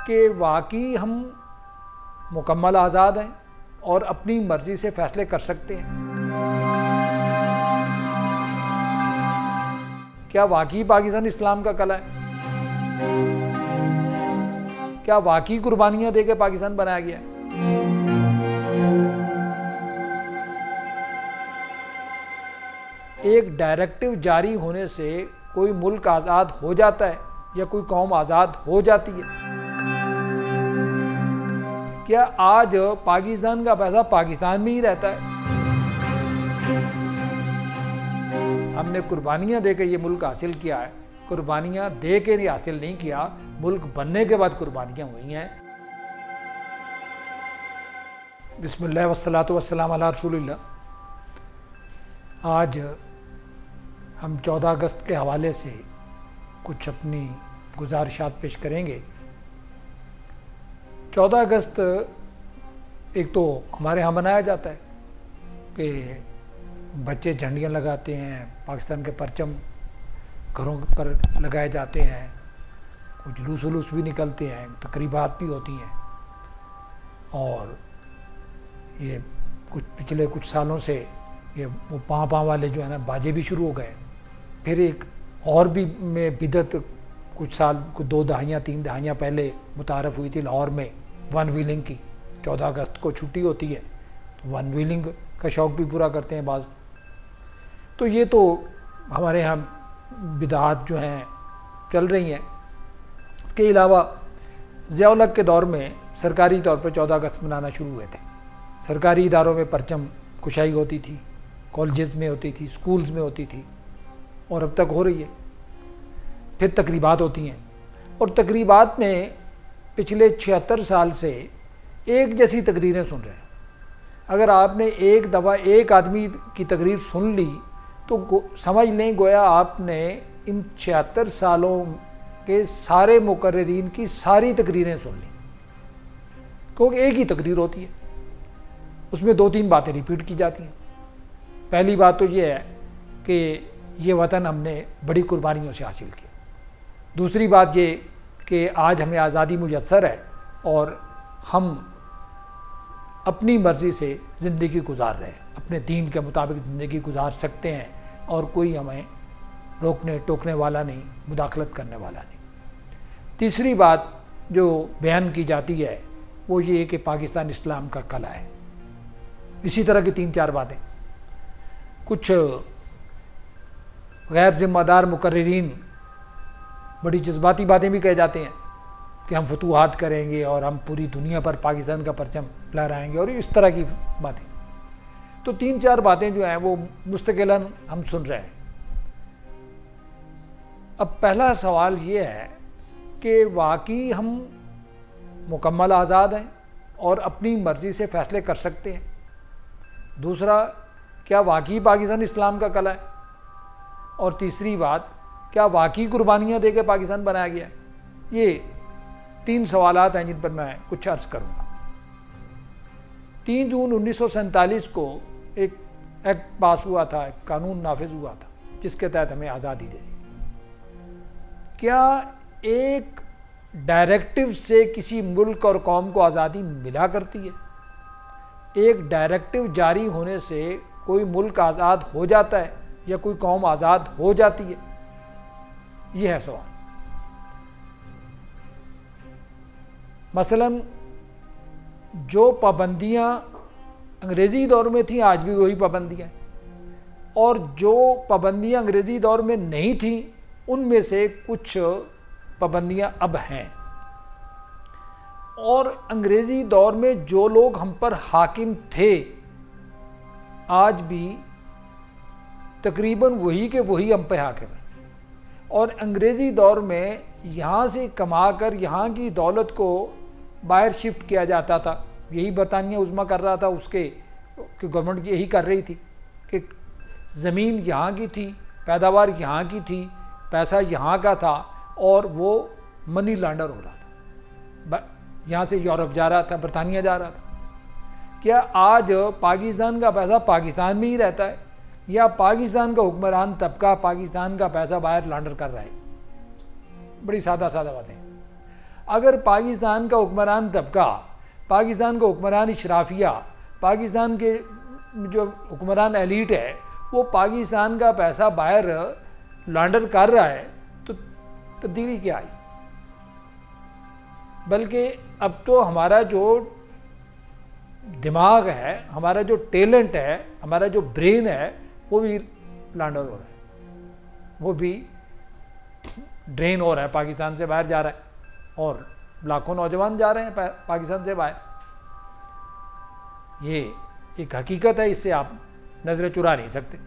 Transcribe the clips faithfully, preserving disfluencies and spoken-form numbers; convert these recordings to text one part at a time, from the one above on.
कि वाकई हम मुकम्मल आज़ाद हैं और अपनी मर्ज़ी से फ़ैसले कर सकते हैं? क्या वाकई पाकिस्तान इस्लाम का कला है? क्या वाकई कुर्बानियाँ दे के पाकिस्तान बनाया गया है? एक डायरेक्टिव जारी होने से कोई मुल्क आज़ाद हो जाता है या कोई कौम आज़ाद हो जाती है? क्या आज पाकिस्तान का पैसा पाकिस्तान में ही रहता है? हमने कुर्बानियाँ दे के ये मुल्क हासिल किया है, कुर्बानियाँ दे के नहीं हासिल नहीं किया, मुल्क बनने के बाद कुर्बानियाँ हुई हैं। बिस्मिल्लाह वस्सलातु वस्सलाम अला रसूलिल्लाह। आज हम चौदह अगस्त के हवाले से कुछ अपनी गुजारिशात पेश करेंगे। चौदह अगस्त एक तो हमारे यहाँ मनाया जाता है कि बच्चे झंडियाँ लगाते हैं, पाकिस्तान के परचम घरों पर लगाए जाते हैं, कुछ जुलूस वलूस भी निकलते हैं, तकरीबात भी होती हैं। और ये कुछ पिछले कुछ सालों से ये वो पाँ पाँ वाले जो है ना बाजे भी शुरू हो गए। फिर एक और भी में बिदत कुछ साल कुछ दो दहाइयाँ तीन दहाइयाँ पहले मुतारफ़ हुई थी लाहौर में वन व्हीलिंग की। चौदह अगस्त को छुट्टी होती है तो वन व्हीलिंग का शौक़ भी पूरा करते हैं बाज़। तो ये तो हमारे यहाँ बिदात जो हैं चल रही हैं। इसके अलावा ज़िया-उल-हक़ के दौर में सरकारी तौर पर चौदह अगस्त मनाना शुरू हुए थे। सरकारी इदारों में परचम कुशाई होती थी, कॉलेजेस में होती थी, स्कूल्स में होती थी और अब तक हो रही है। फिर तकरीबात होती हैं और तकरीबात में पिछले छिहत्तर साल से एक जैसी तकरीरें सुन रहे हैं। अगर आपने एक दफ़ा एक आदमी की तकरीर सुन ली तो समझ लें गोया आपने इन छिहत्तर सालों के सारे मुकर्रिरीन की सारी तकरीरें सुन ली, क्योंकि एक ही तकरीर होती है, उसमें दो तीन बातें रिपीट की जाती हैं। पहली बात तो ये है कि ये वतन हमने बड़ी कुर्बानियों से हासिल किया। दूसरी बात ये कि आज हमें आज़ादी मुयस्सर है और हम अपनी मर्ज़ी से ज़िंदगी गुजार रहे हैं, अपने दीन के मुताबिक ज़िंदगी गुजार सकते हैं और कोई हमें रोकने टोकने वाला नहीं, मुदाखलत करने वाला नहीं। तीसरी बात जो बयान की जाती है वो ये कि पाकिस्तान इस्लाम का कला है। इसी तरह की तीन चार बातें। कुछ गैर ज़िम्मेदार मुकर्रिरीन बड़ी जज्बाती बातें भी कहे जाते हैं कि हम फतूहात करेंगे और हम पूरी दुनिया पर पाकिस्तान का परचम लहराएंगे और इस तरह की बातें। तो तीन चार बातें जो हैं वो मुस्तकिलन हम सुन रहे हैं। अब पहला सवाल ये है कि वाकई हम मुकम्मल आज़ाद हैं और अपनी मर्ज़ी से फ़ैसले कर सकते हैं? दूसरा, क्या वाकई पाकिस्तान इस्लाम का कला है? और तीसरी बात, क्या वाकई कुर्बानियाँ दे के पाकिस्तान बनाया गया है? ये तीन सवालात हैं जिन पर मैं कुछ अर्ज़ करूँगा। तीन जून उन्नीस सौ सैंतालीस को एक एक्ट पास हुआ था, एक कानून नाफिज हुआ था जिसके तहत हमें आज़ादी दे दी। क्या एक डायरेक्टिव से किसी मुल्क और कौम को आज़ादी मिला करती है? एक डायरेक्टिव जारी होने से कोई मुल्क आज़ाद हो जाता है या कोई कौम आज़ाद हो जाती है? यह है सवाल। मसलन जो पाबंदियाँ अंग्रेज़ी दौर में थीं आज भी वही पाबंदियाँ हैं, और जो पाबंदियाँ अंग्रेज़ी दौर में नहीं थीं उनमें से कुछ पाबंदियाँ अब हैं। और अंग्रेज़ी दौर में जो लोग हम पर हाकिम थे आज भी तकरीबन वही के वही हम पे हाकिम हैं। और अंग्रेज़ी दौर में यहाँ से कमा कर यहाँ की दौलत को बाहर शिफ्ट किया जाता था। यही बरतानिया उज़्मा कर रहा था, उसके कि गवर्नमेंट यही कर रही थी कि ज़मीन यहाँ की थी, पैदावार यहाँ की थी, पैसा यहाँ का था और वो मनी लॉन्डर हो रहा था, यहाँ से यूरोप जा रहा था, बरतानिया जा रहा था। क्या आज पाकिस्तान का पैसा पाकिस्तान में ही रहता है या पाकिस्तान का हुक्मरान तबका पाकिस्तान का पैसा बाहर लॉन्डर कर रहा है? बड़ी सादा सादा बातें। अगर पाकिस्तान का हुक्मरान तबका, पाकिस्तान का हुक्मरान इशराफिया, पाकिस्तान के जो हुक्मरान एलीट है वो पाकिस्तान का पैसा बाहर लॉन्डर कर रहा है, तो तब्दीली क्या आई? बल्कि अब तो हमारा जो दिमाग है, हमारा जो टैलेंट है, हमारा जो ब्रेन है, वो भी लॉन्डर हो रहा है, वो भी ड्रेन हो रहा है, पाकिस्तान से बाहर जा रहा है, और लाखों नौजवान जा रहे हैं पाकिस्तान से बाहर। ये एक हकीकत है, इससे आप नजरें चुरा नहीं सकते।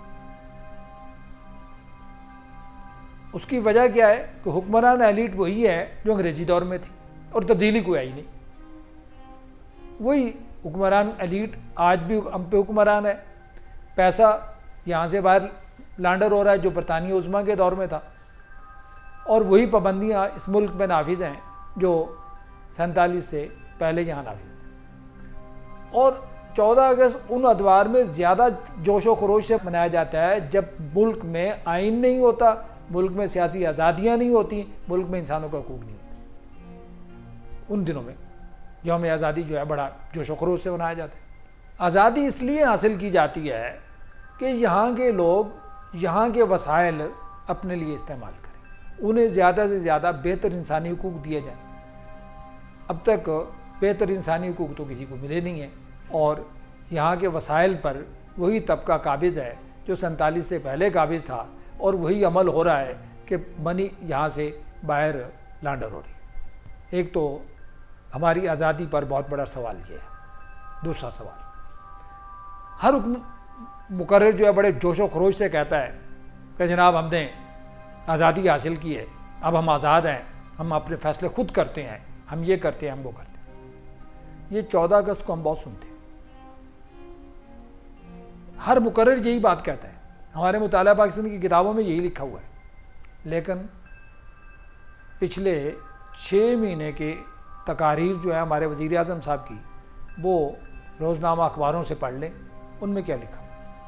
उसकी वजह क्या है कि हुक्मरान एलीट वही है जो अंग्रेजी दौर में थी और तब्दीली कोई आई नहीं। वही हुक्मरान एलीट आज भी हम पे हुक्मरान है, पैसा यहाँ से बाहर लॉन्डर हो रहा है जो बरतानिया उज़्मा के दौर में था, और वही पाबंदियाँ इस मुल्क में नाफिज हैं जो सैंतालीस से पहले यहाँ नाफिज थे। और चौदह अगस्त उन अदवार में ज़्यादा जोश व खरोश से मनाया जाता है जब मुल्क में आइन नहीं होता, मुल्क में सियासी आज़ादियाँ नहीं होती, मुल्क में इंसानों का हकूक़ नहीं होता। उन दिनों में यौम आज़ादी जो है बड़ा जोश व खरोश से मनाया जाता है। आज़ादी इसलिए हासिल की जाती है कि यहाँ के लोग यहाँ के वसाइल अपने लिए इस्तेमाल करें, उन्हें ज़्यादा से ज़्यादा बेहतर इंसानी हकूक़ दिए जाएँ। अब तक बेहतर इंसानी हकूक़ तो किसी को मिले नहीं है, और यहाँ के वसाइल पर वही तबका काबिज़ है जो सैंतालीस से पहले काबिज़ था, और वही अमल हो रहा है कि मनी यहाँ से बाहर लॉन्डर हो रही है। एक तो हमारी आज़ादी पर बहुत बड़ा सवाल ये है। दूसरा सवाल, हर हुक्म मुकर्रर जो है बड़े जोश व खरोश से कहता है कि जनाब हमने आज़ादी हासिल की है, अब हम आज़ाद हैं, हम अपने फ़ैसले खुद करते हैं, हम ये करते हैं, हम वो करते हैं। ये चौदह अगस्त को हम बहुत सुनते हैं, हर मुकर्रर यही बात कहता है, हमारे मुताला पाकिस्तान की किताबों में यही लिखा हुआ है। लेकिन पिछले छः महीने के तकारीर जो है हमारे वज़ीर आज़म साहब की, वो रोज़नामा अखबारों से पढ़ लें, उनमें क्या लिखा,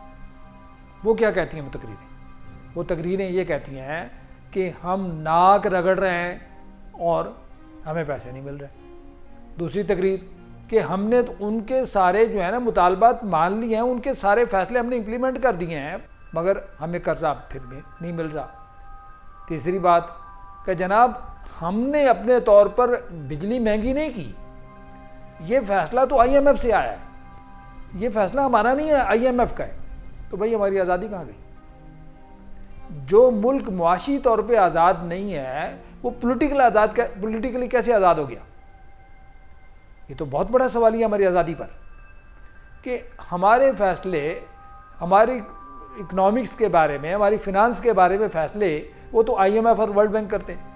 वो क्या कहती हैं वो तकरीरें? वो तकरीरें ये कहती हैं कि हम नाक रगड़ रहे हैं और हमें पैसे नहीं मिल रहे। दूसरी तकरीर कि हमने तो उनके सारे जो है ना मुतालबात मान लिए हैं, उनके सारे फैसले हमने इम्प्लीमेंट कर दिए हैं, मगर हमें कर्जा फिर भी नहीं मिल रहा। तीसरी बात कि जनाब हमने अपने तौर पर बिजली महंगी नहीं की, ये फ़ैसला तो आई एम एफ से आया है, ये फ़ैसला हमारा नहीं है, आई एम एफ का है। तो भाई हमारी आज़ादी कहाँ गई? जो मुल्क मुआशी तौर पे आज़ाद नहीं है वो पॉलिटिकल आज़ाद पॉलिटिकली कैसे आज़ाद हो गया? ये तो बहुत बड़ा सवाल है हमारी आज़ादी पर कि हमारे फ़ैसले, हमारी इकनॉमिक्स के बारे में, हमारी फिनांस के बारे में फ़ैसले वो तो आई एम एफ और वर्ल्ड बैंक करते हैं,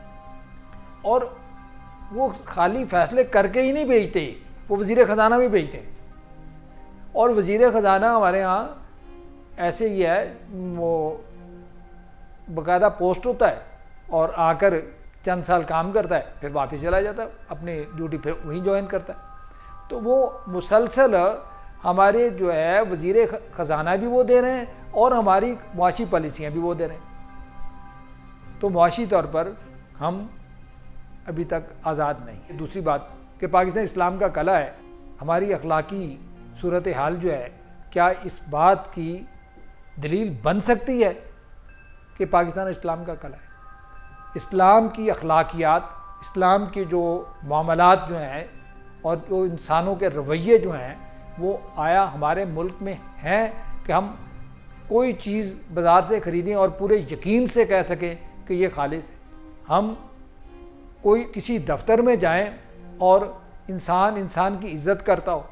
और वो खाली फ़ैसले करके ही नहीं भेजते, वो वज़ीर ख़जाना भी भेजते हैं। और वज़ीर ख़जाना हमारे यहाँ ऐसे ही है, वो बाकायदा पोस्ट होता है और आकर चंद साल काम करता है, फिर वापस चला जाता है अपनी ड्यूटी, फिर वहीं ज्वाइन करता है। तो वो मुसलसल हमारे जो है वज़ीर ख़जाना भी वो दे रहे हैं और हमारी मुआशी पॉलिसियाँ भी वो दे रहे हैं। तो मुआशी तौर पर हम अभी तक आज़ाद नहीं। दूसरी बात कि पाकिस्तान इस्लाम का कला है, हमारी अखलाकी सूरत हाल जो है क्या इस बात की दलील बन सकती है कि पाकिस्तान इस्लाम का कला है? इस्लाम की अखलाकियात, इस्लाम के जो मामलात जो हैं और जो इंसानों के रवैये जो हैं वो आया हमारे मुल्क में हैं कि हम कोई चीज़ बाज़ार से ख़रीदें और पूरे यकीन से कह सकें कि ये खालिस है? हम कोई किसी दफ्तर में जाएं और इंसान इंसान की इज़्ज़त करता हो,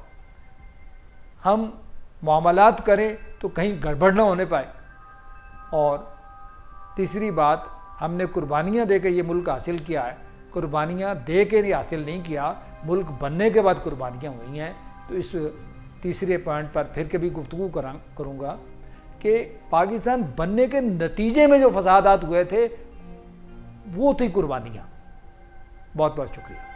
हम मामलात करें तो कहीं गड़बड़ ना होने पाए। और तीसरी बात, हमने कुर्बानियाँ दे के ये मुल्क हासिल किया है, कुर्बानियाँ दे के नहीं हासिल नहीं किया, मुल्क बनने के बाद कुर्बानियाँ हुई हैं। तो इस तीसरे पॉइंट पर फिर कभी गुफ्तगू करा करूँगा कि पाकिस्तान बनने के नतीजे में जो फसादात हुए थे वो थी कुर्बानियाँ। बहुत बहुत शुक्रिया।